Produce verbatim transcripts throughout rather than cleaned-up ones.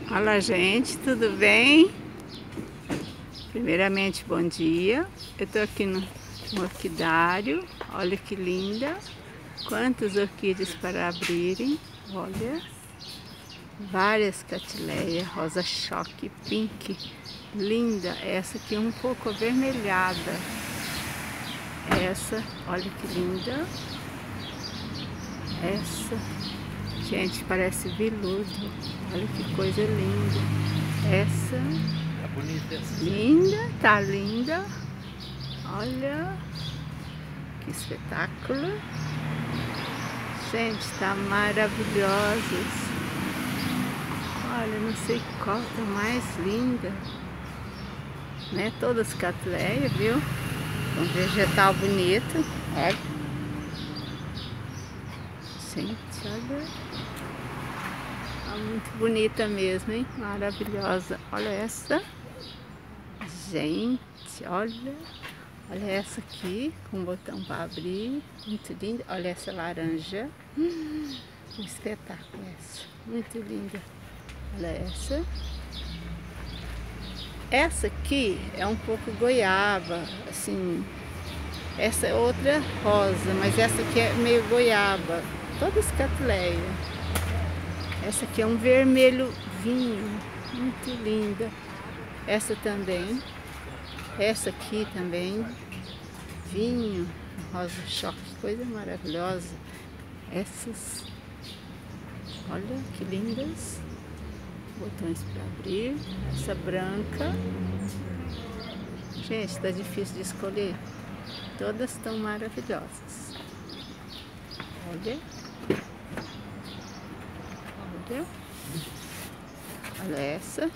Olá, gente, tudo bem? Primeiramente, bom dia. Eu tô aqui no, no orquidário. Olha que linda. Quantas orquídeas para abrirem. Olha. Várias catileias, rosa choque, pink. Linda. Essa aqui é um pouco avermelhada. Essa, olha que linda. Essa, gente, parece veludo. Olha que coisa linda. Essa, tá bonita essa. Linda, tá linda. Olha que espetáculo. Gente, tá maravilhosas. Olha, não sei qual tá mais linda, né? Todas catileias, viu? Um vegetal bonito. Olha. Gente, olha. Tá muito bonita mesmo, hein? Maravilhosa. Olha essa. Gente, olha. Olha essa aqui, com botão para abrir. Muito linda. Olha essa laranja. Hum, um espetáculo essa. Muito linda. Olha essa. Essa aqui é um pouco goiaba, assim. Essa é outra rosa, mas essa aqui é meio goiaba. Todas catileias. Essa aqui é um vermelho vinho, muito linda. Essa também. Essa aqui também, vinho, rosa choque, coisa maravilhosa. Essas, olha que lindas. Botões para abrir. Essa branca. Gente, está difícil de escolher. Todas estão maravilhosas. Olha. Olha. Olha essa.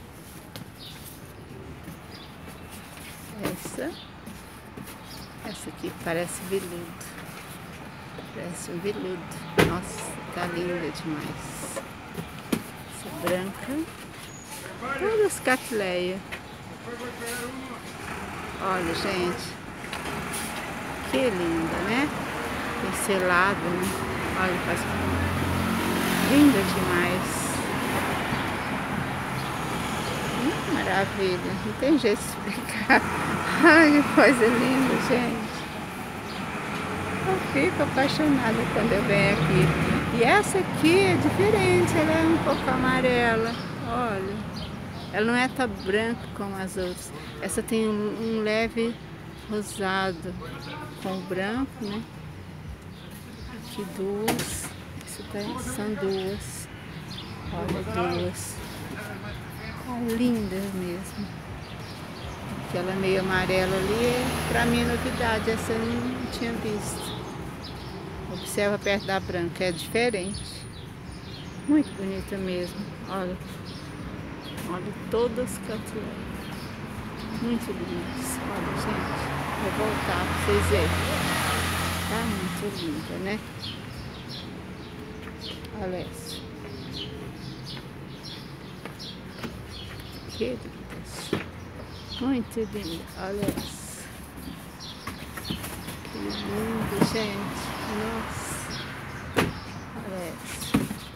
Essa. Essa aqui parece veludo. Parece um veludo. Nossa, tá linda demais. Essa branca. Todas catileias. Olha, gente. Que linda, né? Pincelado, né? Olha, faz linda demais. Hum, maravilha. Não tem jeito de explicar. Ai, que coisa linda, gente. Eu fico apaixonada quando eu venho aqui. E essa aqui é diferente, ela é um pouco amarela. Olha, ela não é tão branca como as outras. Essa tem um, um leve rosado com branco, né? Aqui duas. Essa tá, são duas. Olha, duas. Tá linda mesmo. Aquela meio amarela ali, pra mim é novidade, essa eu não tinha visto. Observa perto da branca, é diferente. Muito bonita mesmo. Olha, olha todas as catileias. Muito lindas. Olha, gente, vou voltar pra vocês verem. Tá muito linda, né? Olha essa. Que lindas. Muito linda. Olha essa. Que lindo, gente. Nossa. Olha essa.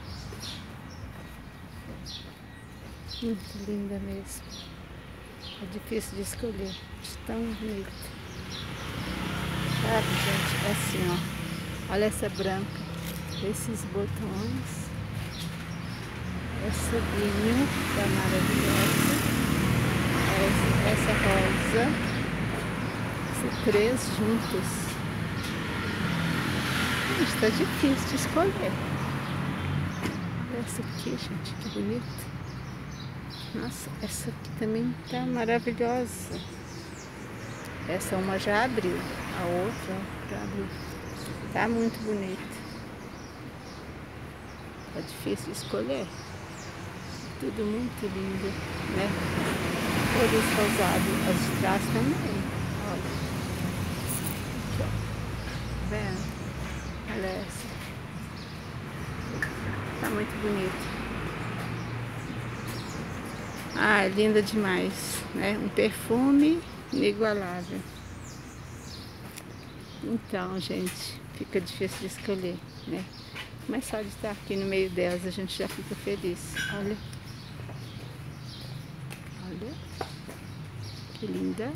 Muito linda mesmo. É difícil de escolher. De tão bonita. Sabe, gente? É assim, ó. Olha essa branca. Esses botões. Essa vinho da maravilhosa. Essa, essa rosa, esses três juntos. Está difícil de escolher. Essa aqui, gente, que bonita. Nossa, essa aqui também tá maravilhosa. Essa uma já abriu, a outra já abriu. Tá muito bonita. Tá difícil de escolher. Tudo muito lindo, né? Todos rosados, as de trás também. Olha. Aqui, ó. Tá vendo? Olha essa. Tá muito bonito. Ah, linda demais, né? Um perfume inigualável. Então, gente, fica difícil de escolher, né? Mas só de estar aqui no meio delas a gente já fica feliz. Olha. Olha, que linda.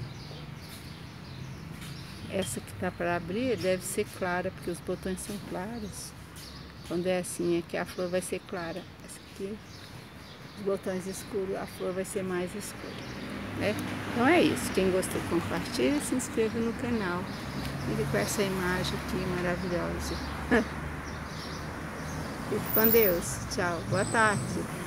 Essa que tá para abrir deve ser clara, porque os botões são claros. Quando é assim, é que a flor vai ser clara. Essa aqui, os botões escuros, a flor vai ser mais escura, né? Então é isso. Quem gostou, compartilha, se inscreva no canal. Fique com essa imagem aqui maravilhosa. Fique com Deus. Tchau. Boa tarde.